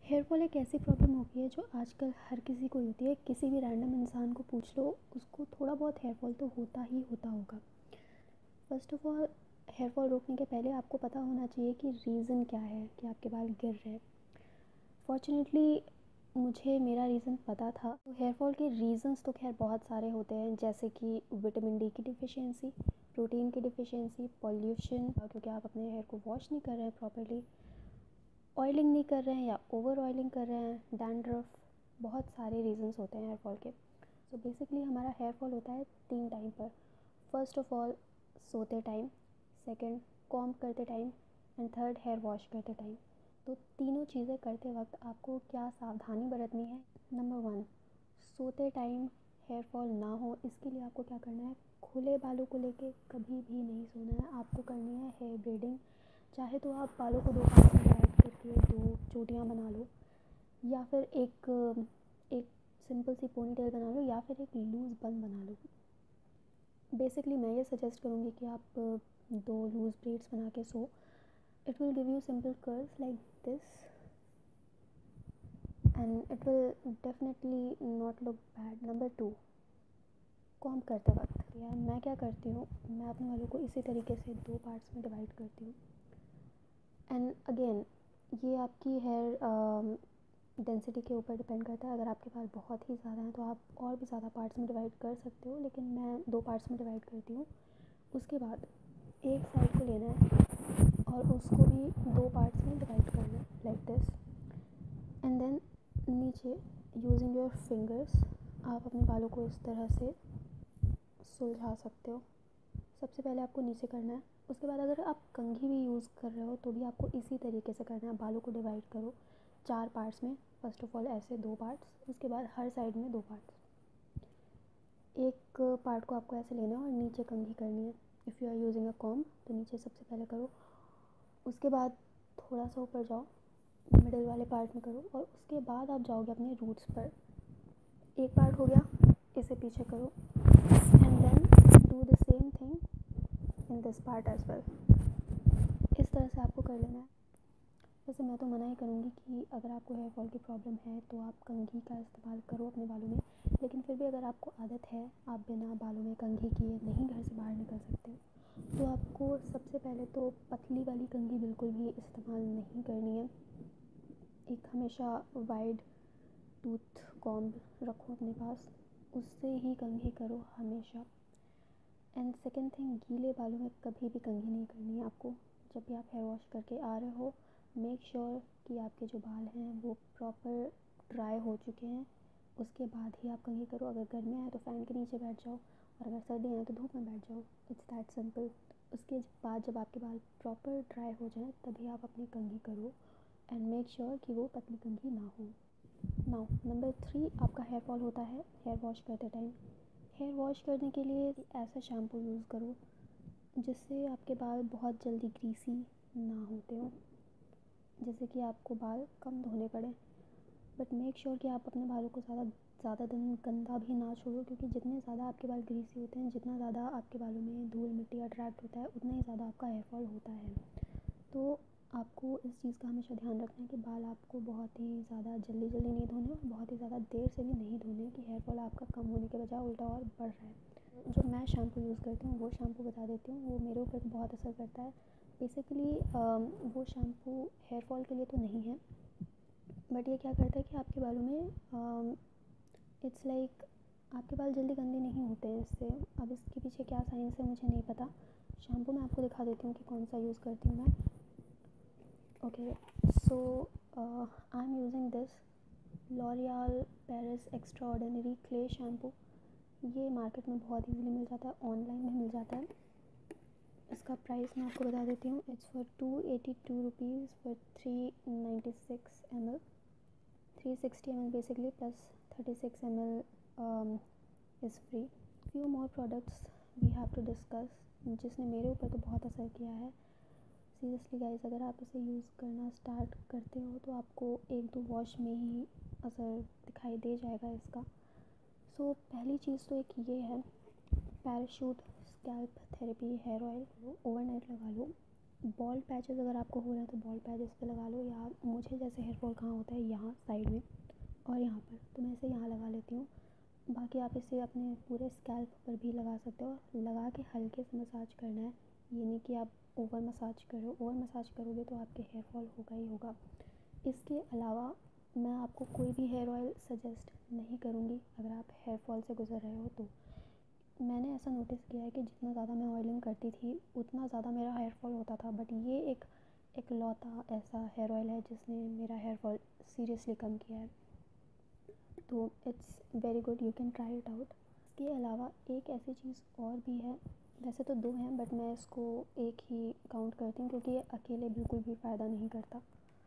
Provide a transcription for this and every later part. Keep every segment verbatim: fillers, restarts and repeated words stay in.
Hair fall एक ऐसी problem हो गई है जो आजकल हर किसी को होती है। किसी भी रैंडम इंसान को पूछ लो, उसको थोड़ा बहुत हेयर फॉल तो होता ही होता होगा। First of all, hair fall रोकने के पहले आपको पता होना चाहिए कि रीज़न क्या है कि आपके बाल गिर रहे हैं। फॉर्चुनेटली मुझे मेरा रीज़न पता था। तो हेयर फॉल के रीज़न्स तो खैर बहुत सारे होते हैं, जैसे कि विटामिन डी की डिफिशियंसी, प्रोटीन की डिफिशियंसी, पॉल्यूशन, क्योंकि आप अपने हेयर को वॉश नहीं कर रहे हैं प्रॉपर्ली, ऑयलिंग नहीं कर रहे हैं या ओवर ऑयलिंग कर रहे हैं, डैंड्रफ, बहुत सारे रीजंस होते हैं हेयर फॉल के। सो बेसिकली हमारा हेयर फॉल होता है तीन टाइम पर। फर्स्ट ऑफ ऑल सोते टाइम, सेकंड कॉम्ब करते time, and third hair wash करते टाइम। तो तीनों चीज़ें करते वक्त आपको क्या सावधानी बरतनी है। नंबर वन, सोते टाइम हेयर फॉल ना हो इसके लिए आपको क्या करना है, खुले बालों को लेके कभी भी नहीं सोना है। आपको करनी है हेयर ब्रेडिंग। चाहे तो आप बालों को दो पार्ट में डिवाइड करके दो चोटियाँ बना लो, या फिर एक एक सिंपल सी पोनी टेल बना लो, या फिर एक लूज़ बन बना लो। बेसिकली मैं ये सजेस्ट करूँगी कि आप दो लूज़ ब्रेड्स बना के सो। It will give you simple curves like this and it will definitely not look bad. Number two, comb करते वक्त यार मैं क्या करती हूँ, मैं अपने बालों को इसी तरीके से दो पार्ट्स में डिवाइड करती हूँ। एंड अगेन ये आपकी हेयर डेंसिटी के ऊपर डिपेंड करता है। अगर आपके बाल बहुत ही ज़्यादा हैं तो आप और भी ज़्यादा पार्ट्स में डिवाइड कर सकते हो, लेकिन मैं दो पार्ट्स में डिवाइड करती हूँ। उसके बाद एक साइड को लेना है और उसको भी दो पार्ट्स में डिवाइड करना है लाइक दिस, एंड देन नीचे यूजिंग योर फिंगर्स आप अपने बालों को इस तरह से सुलझा सकते हो। सबसे पहले आपको नीचे करना है। उसके बाद अगर आप कंघी भी यूज़ कर रहे हो तो भी आपको इसी तरीके से करना है। बालों को डिवाइड करो चार पार्ट्स में। फर्स्ट ऑफ ऑल ऐसे दो पार्ट्स, उसके बाद हर साइड में दो पार्ट्स। एक पार्ट को आपको ऐसे लेना है और नीचे कंघी करनी है। If you are using a comb तो नीचे सबसे पहले करो, उसके बाद थोड़ा सा ऊपर जाओ, मिडिल वाले पार्ट में करो, और उसके बाद आप जाओगे अपने रूट्स पर। एक पार्ट हो गया, इसे पीछे करो and then do the same thing in this part as well. इस तरह से आपको कर लेना है। वैसे मैं तो मना ही करूँगी कि अगर आपको हेयर फॉल की प्रॉब्लम है तो आप कंघी का इस्तेमाल करो अपने बालों में, लेकिन फिर भी अगर आपको आदत है, आप बिना बालों में कंघी किए नहीं घर से बाहर निकल सकते, तो आपको सबसे पहले तो पतली वाली कंघी बिल्कुल भी इस्तेमाल नहीं करनी है। एक हमेशा वाइड टूथ कॉम्ब रखो अपने पास, उससे ही कंघी करो हमेशा। एंड सेकेंड थिंग, गीले बालों में कभी भी कंघी नहीं करनी है आपको। जब भी आप हेयर वॉश करके आ रहे हो, मेक श्योर sure कि आपके जो बाल हैं वो प्रॉपर ड्राई हो चुके हैं, उसके बाद ही आप कंघी करो। अगर गर्मियाँ हैं तो फ़ैन के नीचे बैठ जाओ, और अगर सर्दियाँ हैं तो धूप में बैठ जाओ। It's that simple. उसके बाद जब आपके बाल प्रॉपर ड्राई हो जाएं तभी आप अपनी कंघी करो, एंड मेक श्योर कि वो पतली कंघी ना हो। नाउ नंबर थ्री, आपका हेयर फॉल होता है हेयर वॉश करते टाइम। हेयर वॉश करने के लिए ऐसा शैम्पू यूज़ करो जिससे आपके बाल बहुत जल्दी ग्रीसी ना होते हो, जैसे कि आपको बाल कम धोने पड़े। बट मेक श्योर कि आप अपने बालों को ज़्यादा ज़्यादा दिन गंदा भी ना छोड़ो, क्योंकि जितने ज़्यादा आपके बाल ग्रीसी होते हैं, जितना ज़्यादा आपके बालों में धूल मिट्टी अट्रैक्ट होता है, उतना ही ज़्यादा आपका हेयर फॉल होता है। तो आपको इस चीज़ का हमेशा ध्यान रखना है कि बाल आपको बहुत ही ज़्यादा जल्दी जल्दी नहीं धोने और बहुत ही ज़्यादा देर से भी नहीं धोने, कि हेयर फॉल आपका कम होने के बजाय उल्टा और बढ़ रहा है। जो मैं शैम्पू यूज़ करती हूँ वो शैम्पू बता देती हूँ, वो मेरे ऊपर बहुत असर करता है। बेसिकली वो शैम्पू हेयर फॉल के लिए तो नहीं है, बट ये क्या करता है कि आपके बालों में इट्स लाइक like, आपके बाल जल्दी गंदे नहीं होते हैं इससे। अब इसके पीछे क्या साइंस है मुझे नहीं पता। शैम्पू मैं आपको दिखा देती हूँ कि कौन सा यूज़ करती हूँ मैं। Okay, so I am using this L'Oreal Paris extraordinary clay shampoo. ये मार्केट में बहुत इजीली मिल जाता है, ऑनलाइन भी मिल जाता है। इसका प्राइस मैं आपको बता देती हूँ। It's for two eighty two rupees for three ninety six M L, three sixty M L basically, plus thirty six M L is free. Few more products we have to discuss, जिसने मेरे ऊपर तो बहुत असर किया है। Seriously guys, अगर आप इसे यूज़ करना स्टार्ट करते हो तो आपको एक दो वॉश में ही असर दिखाई दे जाएगा इसका। सो so, पहली चीज़ तो एक ये है, Parachute scalp therapy hair oil. Overnight लगा लो, बॉल्ड पैचेस अगर आपको हो रहे हैं तो बॉल्ड पैचेस पे लगा लो, या मुझे जैसे हेयर फॉल कहाँ होता है, यहाँ साइड में और यहाँ पर, तो मैं इसे यहाँ लगा लेती हूँ। बाकी आप इसे अपने पूरे स्कैल्प पर भी लगा सकते हो, लगा के हल्के से मसाज करना है। ये नहीं कि आप ओवर मसाज करो, ओवर मसाज करोगे तो आपके हेयर फॉल होगा ही होगा। इसके अलावा मैं आपको कोई भी हेयर ऑयल सजेस्ट नहीं करूँगी अगर आप हेयर फॉल से गुजर रहे हो तो। मैंने ऐसा नोटिस किया है कि जितना ज़्यादा मैं ऑयलिंग करती थी उतना ज़्यादा मेरा हेयर फॉल होता था, बट ये एक एक लौता ऐसा हेयर ऑयल है जिसने मेरा हेयर फॉल सीरियसली कम किया है, तो it's very good, you can try it out. इसके अलावा एक ऐसी चीज़ और भी है, वैसे तो दो हैं बट मैं इसको एक ही काउंट करती हूँ क्योंकि ये अकेले बिल्कुल भी फ़ायदा नहीं करता।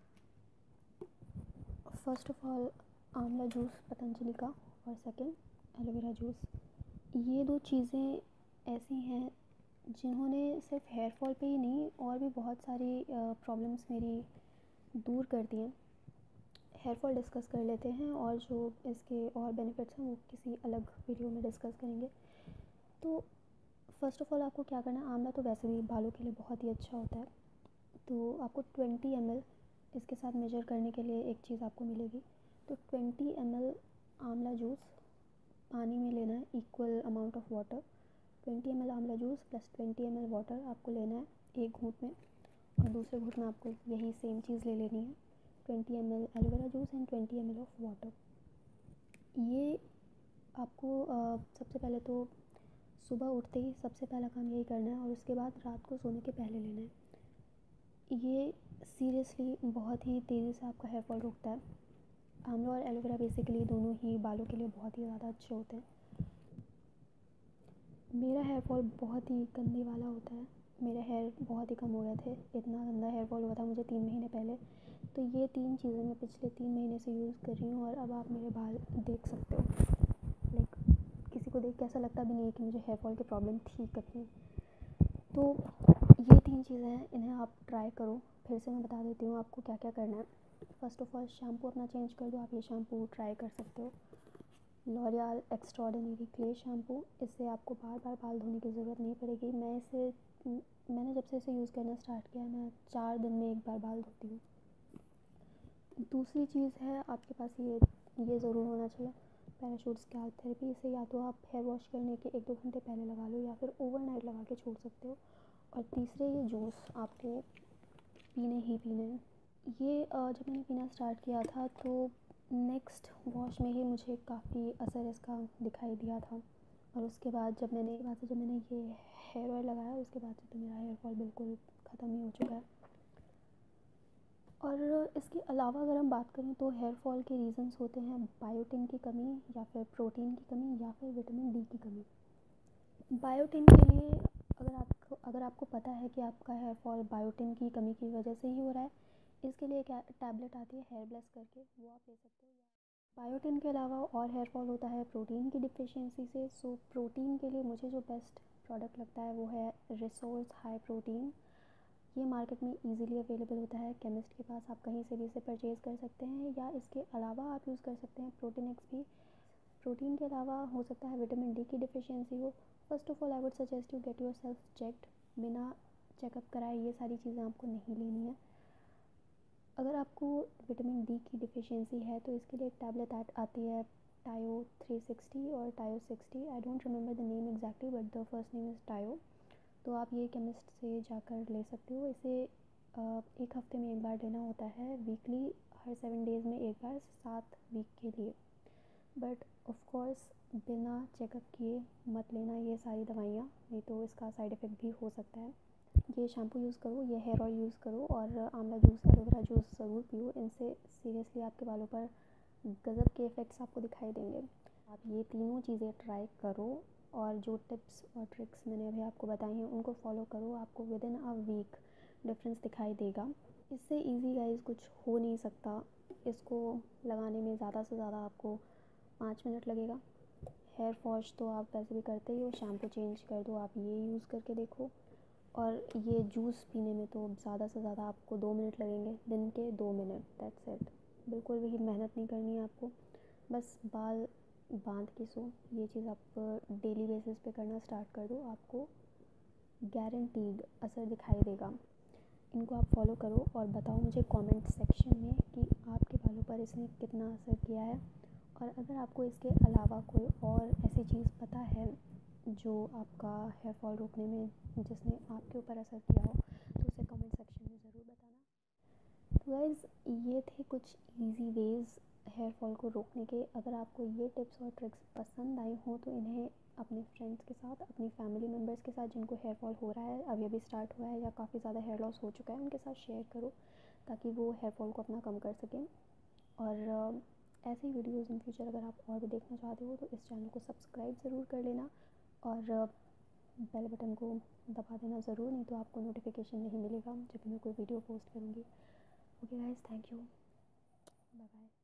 First of all amla juice Patanjali का, और सेकंड एलोवेरा जूस। ये दो चीज़ें ऐसी हैं जिन्होंने सिर्फ हेयर फॉल पे ही नहीं और भी बहुत सारी प्रॉब्लम्स मेरी दूर कर दी हैं। हेयर फॉल डिस्कस कर लेते हैं और जो इसके और बेनिफिट्स हैं वो किसी अलग वीडियो में डिस्कस करेंगे। तो फर्स्ट ऑफ ऑल आपको क्या करना है, आंवला तो वैसे भी बालों के लिए बहुत ही अच्छा होता है, तो आपको ट्वेंटी एम एल इसके साथ मेजर करने के लिए एक चीज़ आपको मिलेगी। तो twenty M L amla juice पानी में लेना है, equal amount of water. Twenty M L amla juice plus twenty M L water आपको लेना है एक घूंट में, और दूसरे घूंट में आपको यही सेम चीज़ ले लेनी है, twenty M L aloe vera juice and twenty M L of water. ये आपको आ, सबसे पहले तो सुबह उठते ही सबसे पहला काम यही करना है, और उसके बाद रात को सोने के पहले लेना है। ये सीरियसली बहुत ही तेज़ी से आपका हेयर फॉल रोकता है। आंवला और एलोवेरा बेसिकली दोनों ही बालों के लिए बहुत ही ज़्यादा अच्छे होते हैं। मेरा हेयर फॉल बहुत ही गंदे वाला होता है, मेरे हेयर बहुत ही कम हो गए थे, इतना गंदा हेयर फॉल हुआ था मुझे तीन महीने पहले। तो ये तीन चीज़ें मैं पिछले तीन महीने से यूज़ कर रही हूँ, और अब आप मेरे बाल देख सकते हो। लाइक किसी को देख के ऐसा लगता भी नहीं है कि मुझे हेयर फॉल की प्रॉब्लम थी कभी। तो ये तीन चीज़ें हैं, इन्हें आप ट्राई करो। फिर से मैं बता देती हूँ आपको क्या क्या करना है। फ़र्स्ट ऑफ़ ऑल शैम्पू अपना चेंज कर दो, आप ये शैम्पू ट्राई कर सकते हो, लॉरियल एक्स्ट्रॉर्डिनरी क्ले शैम्पू। इससे आपको बार बार बाल धोने की ज़रूरत नहीं पड़ेगी। मैं इसे मैंने जब से इसे यूज़ करना स्टार्ट किया है, मैं चार दिन में एक बार बाल धोती हूँ। दूसरी चीज़ है आपके पास ये ये ज़रूर होना चाहिए, पैराशूट स्कैल्प थेरेपी। इसे या तो आप हेयर वॉश करने के एक दो घंटे पहले लगा लो, या फिर ओवरनाइट लगा के छोड़ सकते हो। और तीसरे ये जूस आपको पीने ही पीने हैं। ये जब मैंने पीना स्टार्ट किया था तो नेक्स्ट वॉश में ही मुझे काफ़ी असर इसका दिखाई दिया था, और उसके बाद जब मैंने बाद से जब मैंने ये हेयर ऑयल लगाया उसके बाद से तो मेरा हेयर फॉल बिल्कुल ख़त्म ही हो चुका है। और इसके अलावा अगर हम बात करें तो हेयर फॉल के रीज़न्स होते हैं बायोटिन की कमी, या फिर प्रोटीन की कमी, या फिर विटामिन डी की कमी। बायोटिन के लिए अगर आपको अगर आपको पता है कि आपका हेयर फॉल बायोटिन की कमी की वजह से ही हो रहा है, इसके लिए एक टैबलेट आती है हेयर ब्लेस करके, वो आप ले सकते हो। बायोटिन के अलावा और हेयर फॉल होता है प्रोटीन की डिफिशियंसी से। सो प्रोटीन के लिए मुझे जो बेस्ट प्रोडक्ट लगता है वो है रिसोर्स हाई प्रोटीन। ये मार्केट में इजीली अवेलेबल होता है, केमिस्ट के पास आप कहीं से भी इसे परचेज़ कर सकते हैं, या इसके अलावा आप यूज़ कर सकते हैं प्रोटीन एक्स भी। प्रोटीन के अलावा हो सकता है विटामिन डी की डिफिशियंसी हो। First of all I would suggest you get yourself checked. बिना चेकअप कराए ये सारी चीज़ें आपको नहीं लेनी है। अगर आपको विटामिन डी की डिफिशियंसी है तो इसके लिए एक टैबलेट आती है टायो थ्री सिक्सटी और Tayo sixty. I don't remember the name exactly but the first name is Tayo. तो आप ये केमिस्ट से जाकर ले सकते हो। इसे एक हफ्ते में एक बार लेना होता है, वीकली हर सेवन डेज़ में एक बार, सात वीक के लिए। बट ऑफ कोर्स बिना चेकअप किए मत लेना ये सारी दवाइयाँ, नहीं तो इसका साइड इफ़ेक्ट भी हो सकता है। ये शैम्पू यूज़ करो, ये हेयर ऑयल यूज़ करो, और आंवला जूस एलोवेरा जूस ज़रूर पियो। इनसे सीरियसली आपके बालों पर गज़ब के इफ़ेक्ट्स आपको दिखाई देंगे। आप ये तीनों चीज़ें ट्राई करो, और जो टिप्स और ट्रिक्स मैंने अभी आपको बताई हैं उनको फॉलो करो, आपको within a week difference दिखाई देगा। इससे इजी गाइस कुछ हो नहीं सकता। इसको लगाने में ज़्यादा से ज़्यादा आपको पाँच मिनट लगेगा। हेयर वॉश तो आप वैसे भी करते ही हो, शैम्पू चेंज कर दो, आप ये यूज़ करके देखो। और ये जूस पीने में तो ज़्यादा से ज़्यादा आपको दो मिनट लगेंगे, दिन के दो मिनट, दैट्स इट। बिल्कुल भी मेहनत नहीं करनी है आपको, बस बाल बांध के सो। ये चीज़ आप डेली बेसिस पे करना स्टार्ट कर दो, आपको गारंटीड असर दिखाई देगा। इनको आप फॉलो करो और बताओ मुझे कमेंट सेक्शन में कि आपके बालों पर इसने कितना असर किया है। और अगर आपको इसके अलावा कोई और ऐसी चीज़ पता है जो आपका हेयर फॉल रोकने में जिसने आपके ऊपर असर किया हो तो उसे कमेंट सेक्शन में ज़रूर बताना। तो गाइज़ ये थे कुछ इजी वेज़ हेयर फॉल को रोकने के। अगर आपको ये टिप्स और ट्रिक्स पसंद आई हो तो इन्हें अपने फ्रेंड्स के साथ, अपनी फैमिली मेम्बर्स के साथ जिनको हेयर फॉल हो रहा है, अभी अभी स्टार्ट हुआ है या काफ़ी ज़्यादा हेयर लॉस हो चुका है, उनके साथ शेयर करो ताकि वो हेयर फॉल को अपना कम कर सकें। और ऐसे ही वीडियोज़ इन फ्यूचर अगर आप और भी देखना चाहते हो तो इस चैनल को सब्सक्राइब ज़रूर कर लेना और बेल बटन को दबा देना ज़रूर, नहीं तो आपको नोटिफिकेशन नहीं मिलेगा जब मैं कोई वीडियो पोस्ट करूँगी। Okay guys, thank you, bye bye.